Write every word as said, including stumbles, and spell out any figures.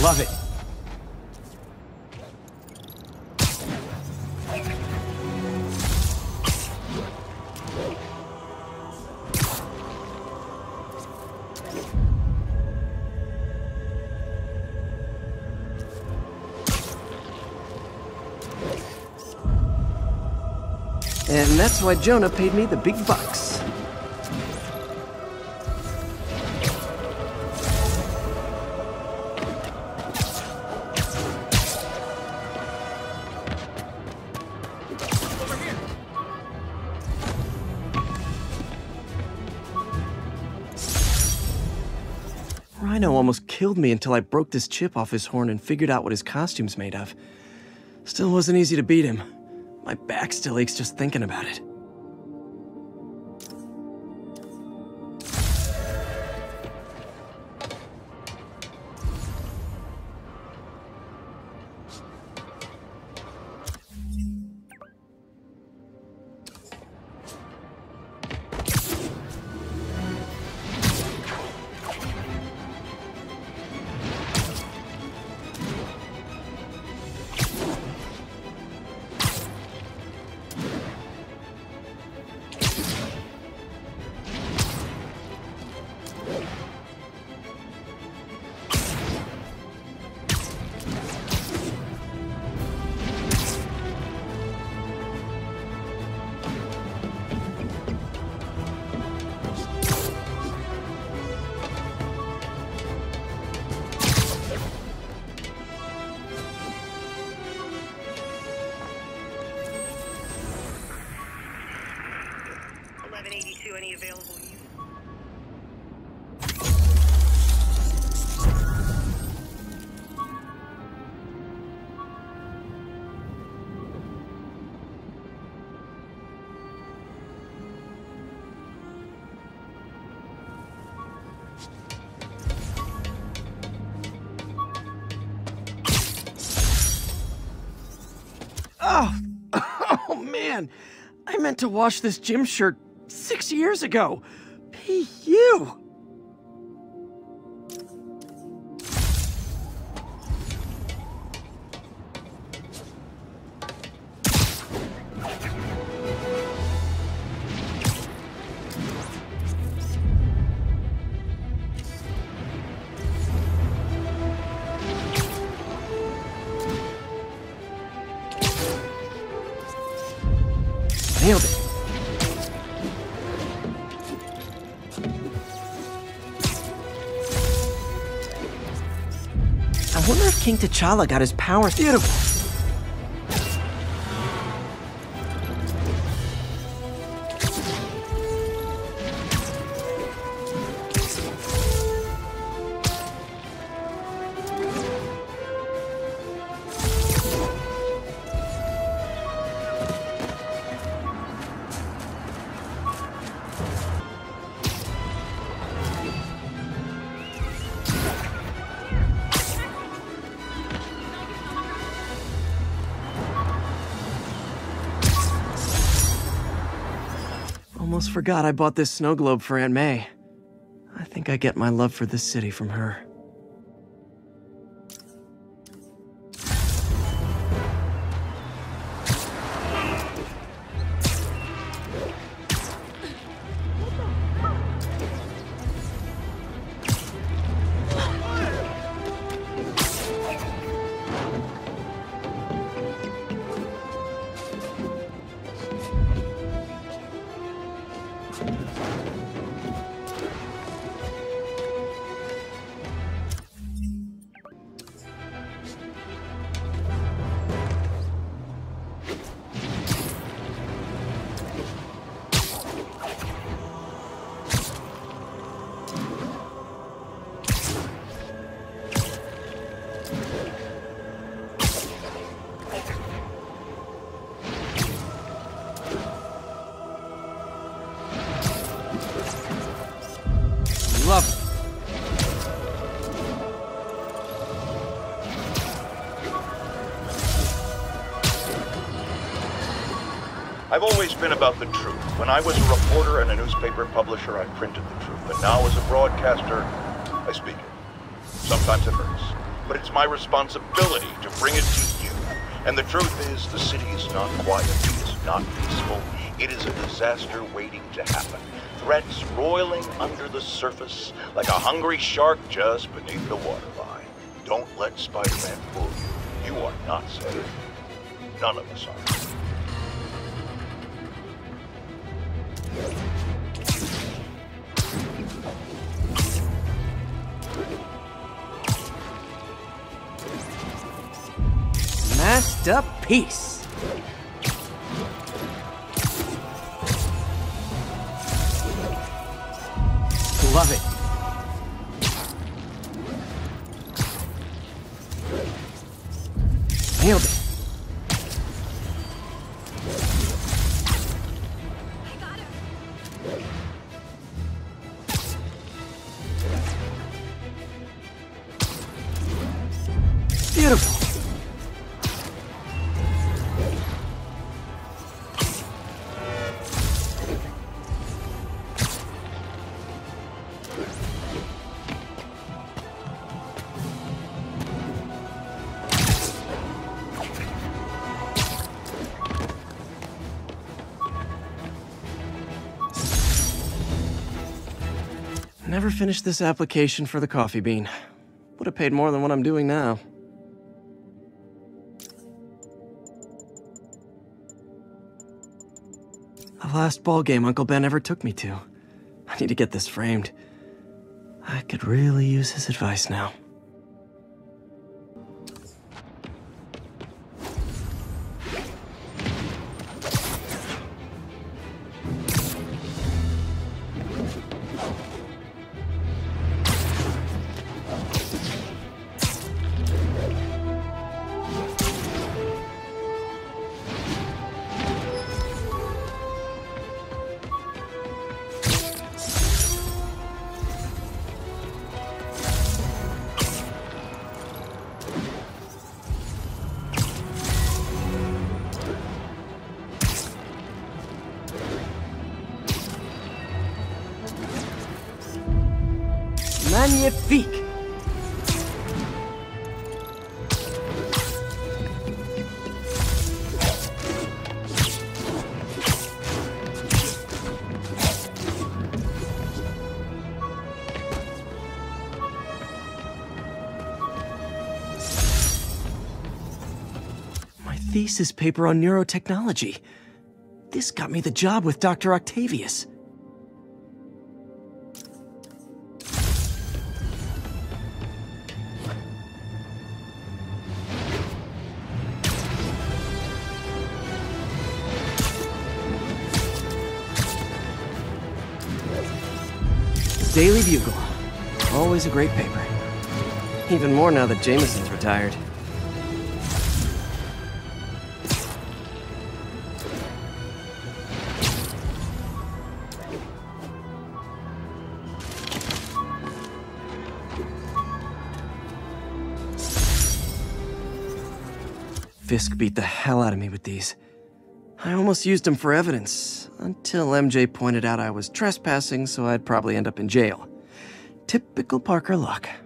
love it. And that's why Jonah paid me the big bucks. Rhino almost killed me until I broke this chip off his horn and figured out what his costume's made of. Still wasn't easy to beat him. My back still aches just thinking about it. eleven eighty-two, any available units? Oh, oh man, I meant to wash this gym shirt six years ago. P U. Nailed it. I wonder if King T'Challa got his powers. Beautiful. Almost forgot I bought this snow globe for Aunt May. I think I get my love for this city from her. Love it. I've always been about the truth. When I was a reporter and a newspaper publisher, I printed the truth. But now as a broadcaster, I speak it. Sometimes it hurts. but it's my responsibility to bring it to you. And the truth is, the city is not quiet. It is not peaceful. It is a disaster waiting to happen. Threats roiling under the surface like a hungry shark just beneath the waterline. Don't let Spider-Man fool you. You are not safe. None of us are. Masterpiece. Love it. Nailed it. Beautiful. Never finished this application for the coffee bean. Would have paid more than what I'm doing now. The last ball game Uncle Ben ever took me to. I need to get this framed. I could really use his advice now. Magnifique! My thesis paper on neurotechnology. This got me the job with Doctor Octavius. Daily Bugle. Always a great paper. Even more now that Jameson's retired. Fisk beat the hell out of me with these. I almost used them for evidence, until M J pointed out I was trespassing, so I'd probably end up in jail. Typical Parker luck.